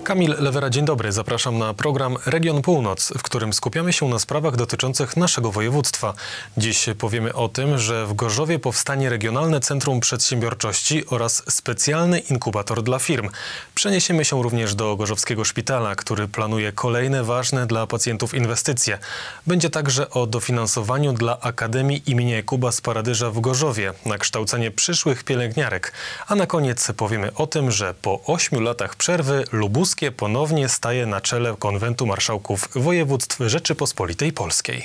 Kamil Lewera, dzień dobry. Zapraszam na program Region Północ, w którym skupiamy się na sprawach dotyczących naszego województwa. Dziś powiemy o tym, że w Gorzowie powstanie Regionalne Centrum Przedsiębiorczości oraz specjalny inkubator dla firm. Przeniesiemy się również do Gorzowskiego Szpitala, który planuje kolejne ważne dla pacjentów inwestycje. Będzie także o dofinansowaniu dla Akademii imienia Jakuba z Paradyża w Gorzowie na kształcenie przyszłych pielęgniarek. A na koniec powiemy o tym, że po 8 latach przerwy Lubuskie ponownie staje na czele Konwentu Marszałków Województw Rzeczypospolitej Polskiej.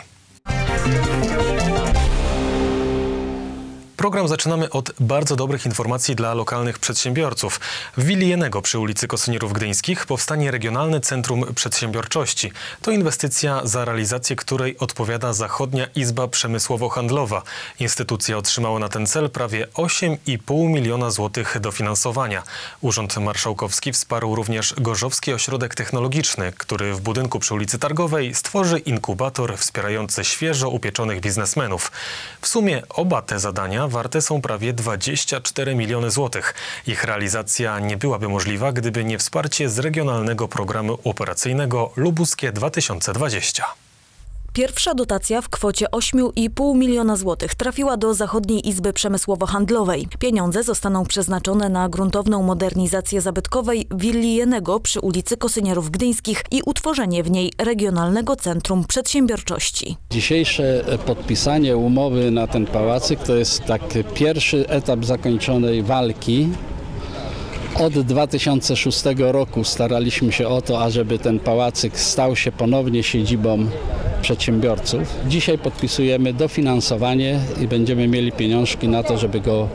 Program zaczynamy od bardzo dobrych informacji dla lokalnych przedsiębiorców. W willi Jenego przy ulicy Kosynierów Gdyńskich powstanie Regionalne Centrum Przedsiębiorczości. To inwestycja, za realizację której odpowiada Zachodnia Izba Przemysłowo-Handlowa. Instytucja otrzymała na ten cel prawie 8,5 miliona złotych dofinansowania. Urząd Marszałkowski wsparł również Gorzowski Ośrodek Technologiczny, który w budynku przy ulicy Targowej stworzy inkubator wspierający świeżo upieczonych biznesmenów. W sumie oba te zadania warte są prawie 24 miliony złotych. Ich realizacja nie byłaby możliwa, gdyby nie wsparcie z Regionalnego Programu Operacyjnego Lubuskie 2020. Pierwsza dotacja w kwocie 8,5 miliona złotych trafiła do Zachodniej Izby Przemysłowo-Handlowej. Pieniądze zostaną przeznaczone na gruntowną modernizację zabytkowej willi Jenego przy ulicy Kosynierów Gdyńskich i utworzenie w niej Regionalnego Centrum Przedsiębiorczości. Dzisiejsze podpisanie umowy na ten pałacyk to jest taki pierwszy etap zakończonej walki. Od 2006 roku staraliśmy się o to, ażeby ten pałacyk stał się ponownie siedzibą przedsiębiorców. Dzisiaj podpisujemy dofinansowanie i będziemy mieli pieniążki na to, żeby go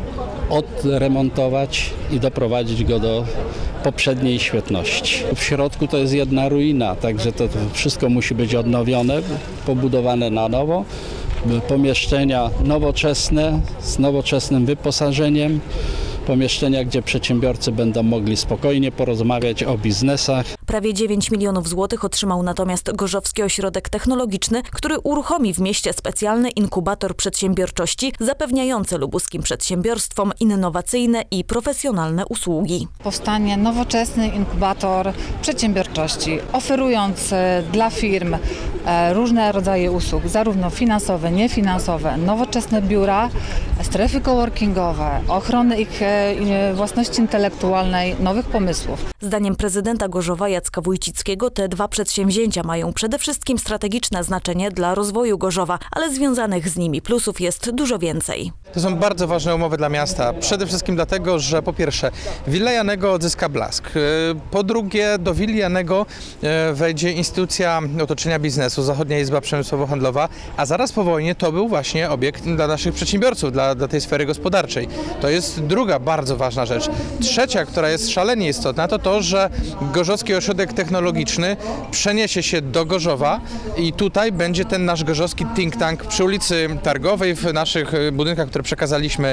odremontować i doprowadzić go do poprzedniej świetności. W środku to jest jedna ruina, także to wszystko musi być odnowione, pobudowane na nowo. Pomieszczenia nowoczesne, z nowoczesnym wyposażeniem. Pomieszczenia, gdzie przedsiębiorcy będą mogli spokojnie porozmawiać o biznesach. Prawie 9 milionów złotych otrzymał natomiast Gorzowski Ośrodek Technologiczny, który uruchomi w mieście specjalny inkubator przedsiębiorczości zapewniający lubuskim przedsiębiorstwom innowacyjne i profesjonalne usługi. Powstanie nowoczesny inkubator przedsiębiorczości, oferując dla firm różne rodzaje usług, zarówno finansowe, niefinansowe, nowoczesne biura, strefy coworkingowe, ochronę ich własności intelektualnej, nowych pomysłów. Zdaniem prezydenta Gorzowa Jacka Wójcickiego te dwa przedsięwzięcia mają przede wszystkim strategiczne znaczenie dla rozwoju Gorzowa, ale związanych z nimi plusów jest dużo więcej. To są bardzo ważne umowy dla miasta. Przede wszystkim dlatego, że po pierwsze Willa Janego odzyska blask. Po drugie do Willi Janego wejdzie instytucja otoczenia biznesu, Zachodnia Izba Przemysłowo-Handlowa, a zaraz po wojnie to był właśnie obiekt dla naszych przedsiębiorców, dla tej sfery gospodarczej. To jest druga bardzo ważna rzecz. Trzecia, która jest szalenie istotna, to to, że Gorzowski Ośrodek Technologiczny przeniesie się do Gorzowa i tutaj będzie ten nasz gorzowski think tank przy ulicy Targowej w naszych budynkach, które przekazaliśmy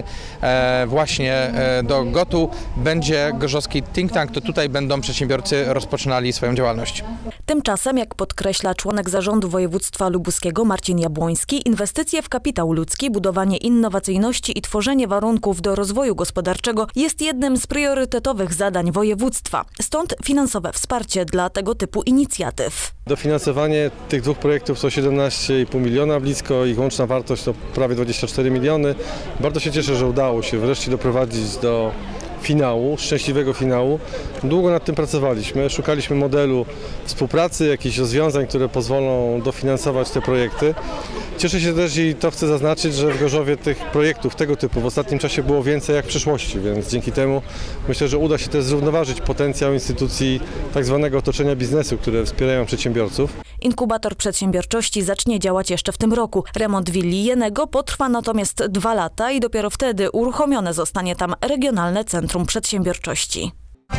właśnie do GOT-u. Będzie gorzowski think tank, to tutaj będą przedsiębiorcy rozpoczynali swoją działalność. Tymczasem, jak podkreśla członek zarządu województwa lubuskiego Marcin Jabłoński, inwestycje w kapitał ludzki, budowanie innowacyjności i tworzenie warunków do rozwoju gospodarczego jest jednym z priorytetowych zadań województwa. Stąd finansowe wsparcie dla tego typu inicjatyw. Dofinansowanie tych dwóch projektów to 17,5 miliona blisko, ich łączna wartość to prawie 24 miliony. Bardzo się cieszę, że udało się wreszcie doprowadzić do finału, szczęśliwego finału. Długo nad tym pracowaliśmy, szukaliśmy modelu współpracy, jakichś rozwiązań, które pozwolą dofinansować te projekty. Cieszę się też i to chcę zaznaczyć, że w Gorzowie tych projektów tego typu w ostatnim czasie było więcej jak w przyszłości, więc dzięki temu myślę, że uda się też zrównoważyć potencjał instytucji tak zwanego otoczenia biznesu, które wspierają przedsiębiorców. Inkubator przedsiębiorczości zacznie działać jeszcze w tym roku. Remont willi Jenego potrwa natomiast 2 lata i dopiero wtedy uruchomione zostanie tam Regionalne Centrum Przedsiębiorczości.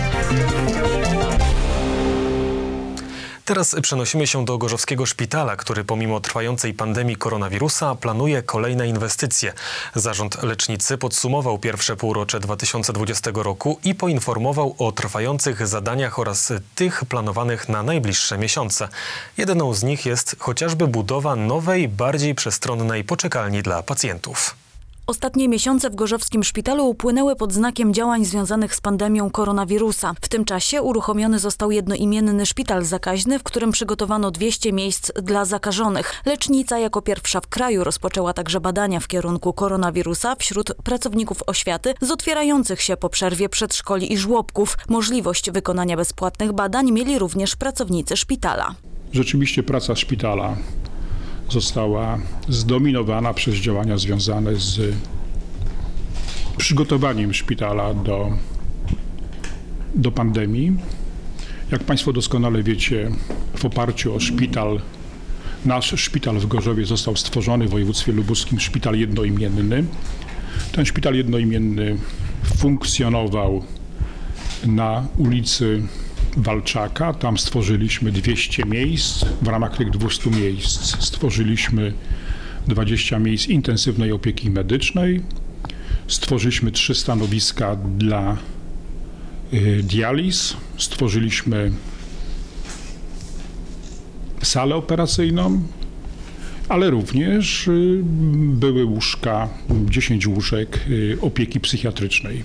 Teraz przenosimy się do Gorzowskiego Szpitala, który pomimo trwającej pandemii koronawirusa planuje kolejne inwestycje. Zarząd lecznicy podsumował pierwsze półrocze 2020 roku i poinformował o trwających zadaniach oraz tych planowanych na najbliższe miesiące. Jedną z nich jest chociażby budowa nowej, bardziej przestronnej poczekalni dla pacjentów. Ostatnie miesiące w gorzowskim szpitalu upłynęły pod znakiem działań związanych z pandemią koronawirusa. W tym czasie uruchomiony został jednoimienny szpital zakaźny, w którym przygotowano 200 miejsc dla zakażonych. Lecznica jako pierwsza w kraju rozpoczęła także badania w kierunku koronawirusa wśród pracowników oświaty z otwierających się po przerwie przedszkoli i żłobków. Możliwość wykonania bezpłatnych badań mieli również pracownicy szpitala. Rzeczywiście praca szpitala została zdominowana przez działania związane z przygotowaniem szpitala do pandemii. Jak Państwo doskonale wiecie, w oparciu o szpital, nasz szpital w Gorzowie został stworzony w województwie lubuskim, szpital jednoimienny. Ten szpital jednoimienny funkcjonował na ulicy Walczaka. Tam stworzyliśmy 200 miejsc. W ramach tych 200 miejsc stworzyliśmy 20 miejsc intensywnej opieki medycznej. Stworzyliśmy 3 stanowiska dla dializ. Stworzyliśmy salę operacyjną, ale również były łóżka, 10 łóżek opieki psychiatrycznej.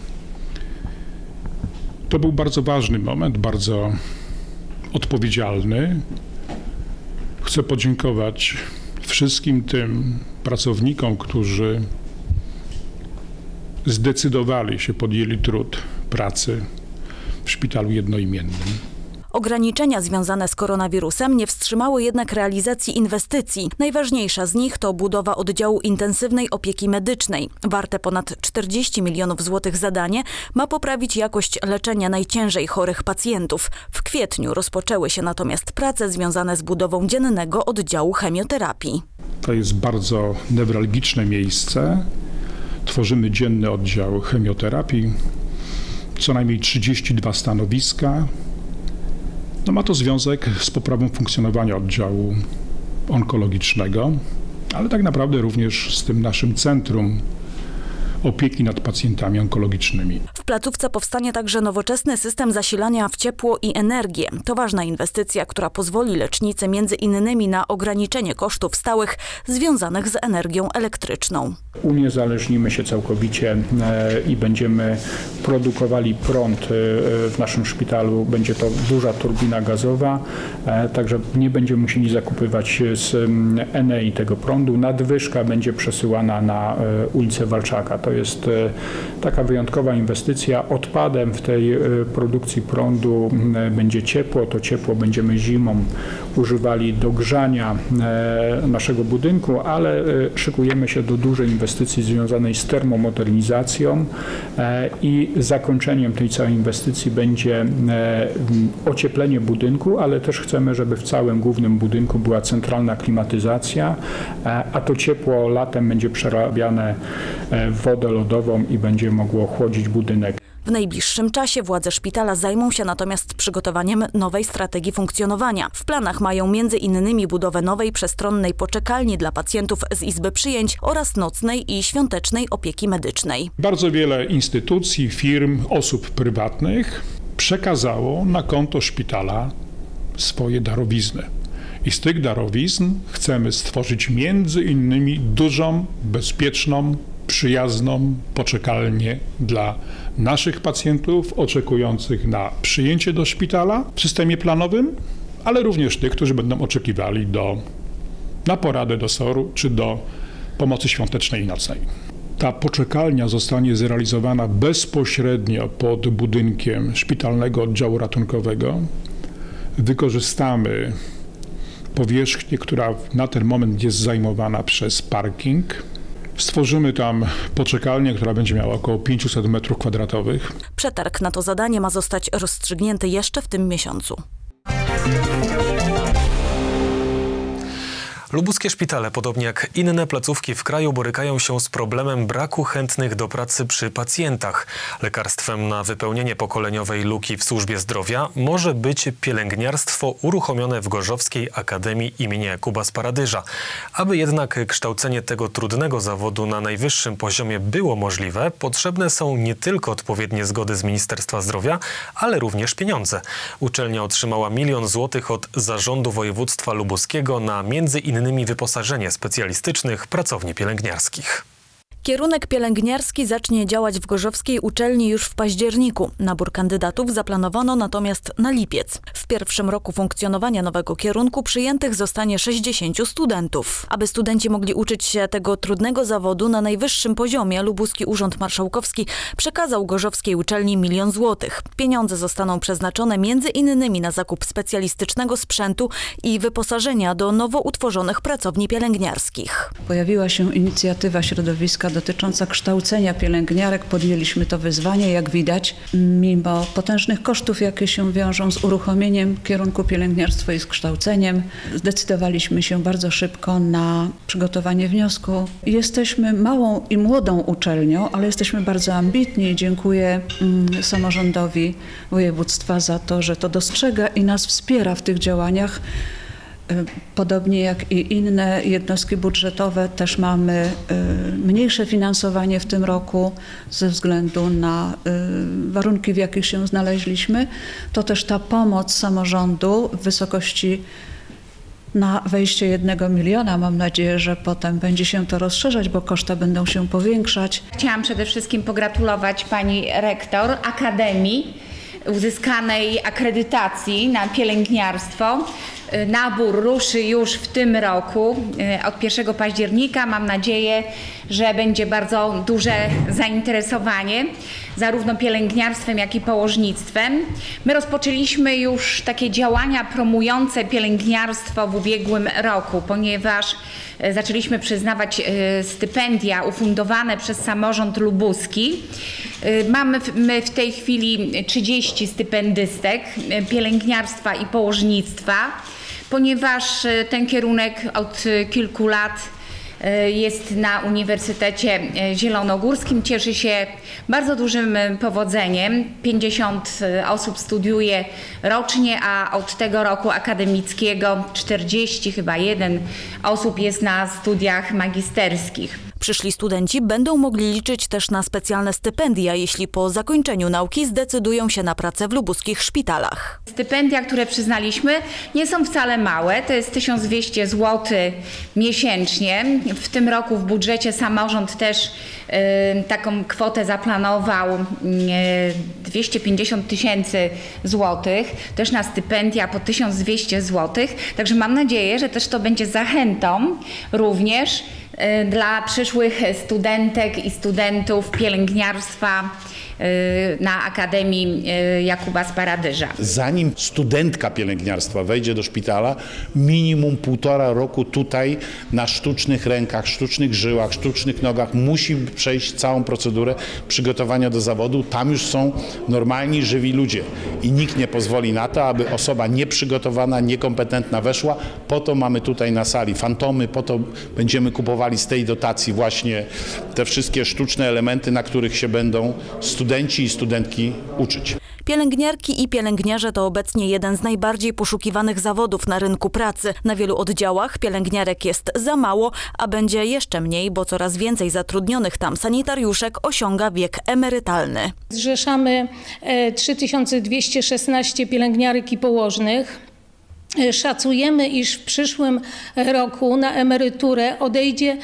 To był bardzo ważny moment, bardzo odpowiedzialny. Chcę podziękować wszystkim tym pracownikom, którzy zdecydowali się, podjęli trud pracy w szpitalu jednoimiennym. Ograniczenia związane z koronawirusem nie wstrzymały jednak realizacji inwestycji. Najważniejsza z nich to budowa oddziału intensywnej opieki medycznej. Warte ponad 40 milionów złotych zadanie ma poprawić jakość leczenia najciężej chorych pacjentów. W kwietniu rozpoczęły się natomiast prace związane z budową dziennego oddziału chemioterapii. To jest bardzo newralgiczne miejsce. Tworzymy dzienny oddział chemioterapii, co najmniej 32 stanowiska. Ma to związek z poprawą funkcjonowania oddziału onkologicznego, ale tak naprawdę również z tym naszym centrum opieki nad pacjentami onkologicznymi. W placówce powstanie także nowoczesny system zasilania w ciepło i energię. To ważna inwestycja, która pozwoli lecznicy między innymi na ograniczenie kosztów stałych związanych z energią elektryczną. Uniezależnimy się całkowicie i będziemy produkowali prąd w naszym szpitalu. Będzie to duża turbina gazowa, także nie będziemy musieli zakupywać z Enei tego prądu. Nadwyżka będzie przesyłana na ulicę Walczaka. To jest taka wyjątkowa inwestycja. Odpadem w tej produkcji prądu będzie ciepło. To ciepło będziemy zimą używali do grzania naszego budynku, ale szykujemy się do dużej inwestycji związanej z termomodernizacją i zakończeniem tej całej inwestycji będzie ocieplenie budynku, ale też chcemy, żeby w całym głównym budynku była centralna klimatyzacja, a to ciepło latem będzie przerabiane w wodę lodową i będzie mogło chłodzić budynek. W najbliższym czasie władze szpitala zajmą się natomiast przygotowaniem nowej strategii funkcjonowania. W planach mają m.in. budowę nowej przestronnej poczekalni dla pacjentów z izby przyjęć oraz nocnej i świątecznej opieki medycznej. Bardzo wiele instytucji, firm, osób prywatnych przekazało na konto szpitala swoje darowizny. I z tych darowizn chcemy stworzyć między innymi dużą, bezpieczną, przyjazną poczekalnię dla naszych pacjentów oczekujących na przyjęcie do szpitala w systemie planowym, ale również tych, którzy będą oczekiwali na poradę do SOR-u czy do pomocy świątecznej i nocnej. Ta poczekalnia zostanie zrealizowana bezpośrednio pod budynkiem szpitalnego oddziału ratunkowego. Wykorzystamy powierzchnię, która na ten moment jest zajmowana przez parking. Stworzymy tam poczekalnię, która będzie miała około 500 m². Przetarg na to zadanie ma zostać rozstrzygnięty jeszcze w tym miesiącu. Lubuskie szpitale, podobnie jak inne placówki w kraju, borykają się z problemem braku chętnych do pracy przy pacjentach. Lekarstwem na wypełnienie pokoleniowej luki w służbie zdrowia może być pielęgniarstwo uruchomione w Gorzowskiej Akademii imienia Jakuba z Paradyża. Aby jednak kształcenie tego trudnego zawodu na najwyższym poziomie było możliwe, potrzebne są nie tylko odpowiednie zgody z Ministerstwa Zdrowia, ale również pieniądze. Uczelnia otrzymała 1 000 000 złotych od Zarządu Województwa Lubuskiego na m.in. wyposażenie specjalistycznych pracowni pielęgniarskich. Kierunek pielęgniarski zacznie działać w gorzowskiej uczelni już w październiku. Nabór kandydatów zaplanowano natomiast na lipiec. W pierwszym roku funkcjonowania nowego kierunku przyjętych zostanie 60 studentów. Aby studenci mogli uczyć się tego trudnego zawodu na najwyższym poziomie, Lubuski Urząd Marszałkowski przekazał gorzowskiej uczelni 1 000 000 złotych. Pieniądze zostaną przeznaczone m.in. na zakup specjalistycznego sprzętu i wyposażenia do nowo utworzonych pracowni pielęgniarskich. Pojawiła się inicjatywa środowiska dotycząca kształcenia pielęgniarek. Podjęliśmy to wyzwanie, jak widać, mimo potężnych kosztów, jakie się wiążą z uruchomieniem kierunku pielęgniarstwo i z kształceniem. Zdecydowaliśmy się bardzo szybko na przygotowanie wniosku. Jesteśmy małą i młodą uczelnią, ale jesteśmy bardzo ambitni. Dziękuję samorządowi województwa za to, że to dostrzega i nas wspiera w tych działaniach. Podobnie jak i inne jednostki budżetowe, też mamy mniejsze finansowanie w tym roku ze względu na warunki, w jakich się znaleźliśmy. To też ta pomoc samorządu w wysokości na wejście 1 miliona. Mam nadzieję, że potem będzie się to rozszerzać, bo koszta będą się powiększać. Chciałam przede wszystkim pogratulować pani rektor Akademii uzyskanej akredytacji na pielęgniarstwo. Nabór ruszy już w tym roku, od 1 października. Mam nadzieję, że będzie bardzo duże zainteresowanie zarówno pielęgniarstwem, jak i położnictwem. My rozpoczęliśmy już takie działania promujące pielęgniarstwo w ubiegłym roku, ponieważ zaczęliśmy przyznawać stypendia ufundowane przez samorząd lubuski. Mamy w tej chwili 30 stypendystek pielęgniarstwa i położnictwa, ponieważ ten kierunek od kilku lat jest na Uniwersytecie Zielonogórskim. Cieszy się bardzo dużym powodzeniem. 50 osób studiuje rocznie, a od tego roku akademickiego 41 osób jest na studiach magisterskich. Przyszli studenci będą mogli liczyć też na specjalne stypendia, jeśli po zakończeniu nauki zdecydują się na pracę w lubuskich szpitalach. Stypendia, które przyznaliśmy, nie są wcale małe. To jest 1200 zł miesięcznie. W tym roku w budżecie samorząd też taką kwotę zaplanował 250 000 złotych, też na stypendia po 1200 zł. Także mam nadzieję, że też to będzie zachętą również dla przyszłych studentek i studentów pielęgniarstwa na Akademii Jakuba Sparadyża. Zanim studentka pielęgniarstwa wejdzie do szpitala, minimum 1,5 roku tutaj na sztucznych rękach, sztucznych żyłach, sztucznych nogach musi przejść całą procedurę przygotowania do zawodu. Tam już są normalni, żywi ludzie i nikt nie pozwoli na to, aby osoba nieprzygotowana, niekompetentna weszła. Po to mamy tutaj na sali fantomy, po to będziemy kupowali z tej dotacji właśnie te wszystkie sztuczne elementy, na których się będą studenci i studentki uczyć. Pielęgniarki i pielęgniarze to obecnie jeden z najbardziej poszukiwanych zawodów na rynku pracy. Na wielu oddziałach pielęgniarek jest za mało, a będzie jeszcze mniej, bo coraz więcej zatrudnionych tam sanitariuszek osiąga wiek emerytalny. Zrzeszamy 3216 pielęgniarek i położnych. Szacujemy, iż w przyszłym roku na emeryturę odejdzie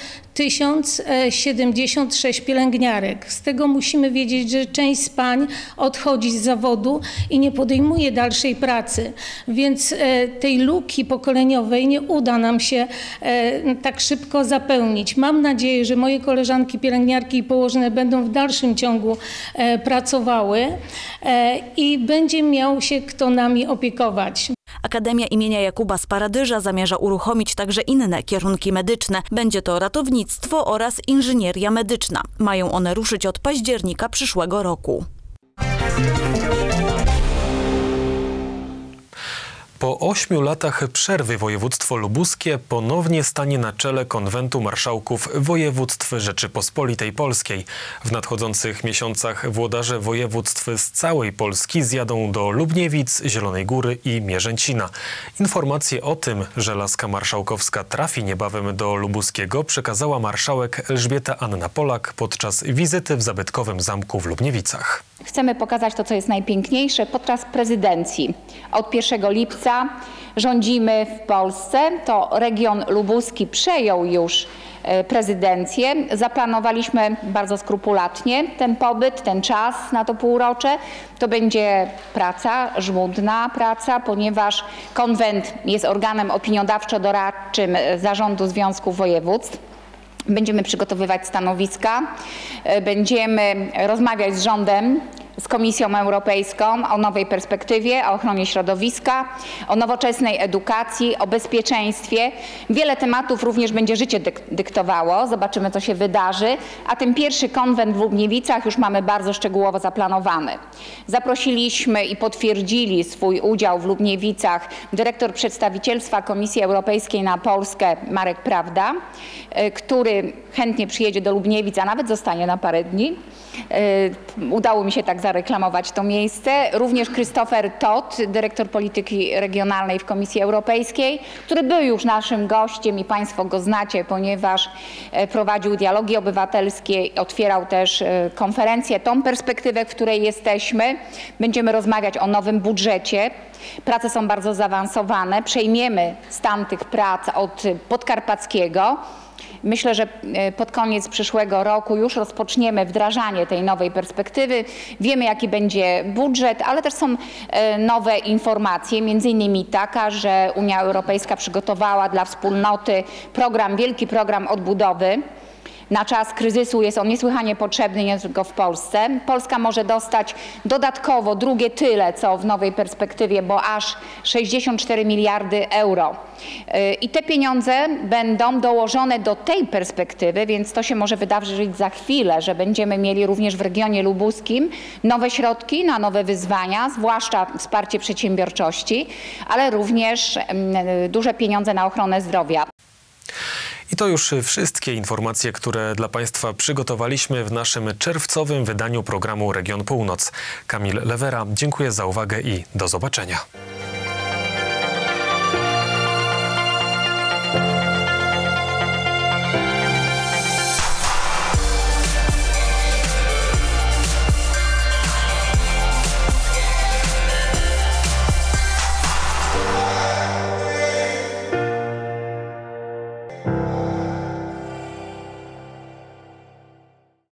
1076 pielęgniarek. Z tego musimy wiedzieć, że część z pań odchodzi z zawodu i nie podejmuje dalszej pracy, więc tej luki pokoleniowej nie uda nam się tak szybko zapełnić. Mam nadzieję, że moje koleżanki pielęgniarki i położne będą w dalszym ciągu pracowały i będzie miał się kto nami opiekować. Akademia imienia Jakuba Sparadyża zamierza uruchomić także inne kierunki medyczne. Będzie to ratownictwo oraz inżynieria medyczna. Mają one ruszyć od października przyszłego roku. Po 8 latach przerwy województwo lubuskie ponownie stanie na czele konwentu marszałków województw Rzeczypospolitej Polskiej. W nadchodzących miesiącach włodarze województw z całej Polski zjadą do Lubniewic, Zielonej Góry i Mierzęcina. Informacje o tym, że laska marszałkowska trafi niebawem do Lubuskiego, przekazała marszałek Elżbieta Anna Polak podczas wizyty w zabytkowym zamku w Lubniewicach. Chcemy pokazać to, co jest najpiękniejsze podczas prezydencji. Od 1 lipca rządzimy w Polsce. To region lubuski przejął już prezydencję. Zaplanowaliśmy bardzo skrupulatnie ten pobyt, ten czas na to półrocze. To będzie praca, żmudna praca, ponieważ konwent jest organem opiniodawczo-doradczym Zarządu Związku Województw. Będziemy przygotowywać stanowiska, będziemy rozmawiać z rządem, z Komisją Europejską o nowej perspektywie, o ochronie środowiska, o nowoczesnej edukacji, o bezpieczeństwie. Wiele tematów również będzie życie dyktowało. Zobaczymy, co się wydarzy. A ten pierwszy konwent w Lubniewicach już mamy bardzo szczegółowo zaplanowany. Zaprosiliśmy i potwierdzili swój udział w Lubniewicach dyrektor przedstawicielstwa Komisji Europejskiej na Polskę Marek Prawda, który chętnie przyjedzie do Lubniewic, a nawet zostanie na parę dni. Udało mi się tak zareklamować to miejsce. Również Christopher Todt, dyrektor polityki regionalnej w Komisji Europejskiej, który był już naszym gościem i Państwo go znacie, ponieważ prowadził dialogi obywatelskie, otwierał też konferencję, tą perspektywę, w której jesteśmy. Będziemy rozmawiać o nowym budżecie. Prace są bardzo zaawansowane. Przejmiemy stan tych prac od Podkarpackiego. Myślę, że pod koniec przyszłego roku już rozpoczniemy wdrażanie tej nowej perspektywy. Wiemy, jaki będzie budżet, ale też są nowe informacje, między innymi taka, że Unia Europejska przygotowała dla wspólnoty program, wielki program odbudowy. Na czas kryzysu jest on niesłychanie potrzebny nie tylko w Polsce. Polska może dostać dodatkowo drugie tyle, co w nowej perspektywie, bo aż 64 miliardy euro. I te pieniądze będą dołożone do tej perspektywy, więc to się może wydarzyć za chwilę, że będziemy mieli również w regionie lubuskim nowe środki na nowe wyzwania, zwłaszcza wsparcie przedsiębiorczości, ale również duże pieniądze na ochronę zdrowia. I to już wszystkie informacje, które dla Państwa przygotowaliśmy w naszym czerwcowym wydaniu programu Region Północ. Kamil Lewera, dziękuję za uwagę i do zobaczenia.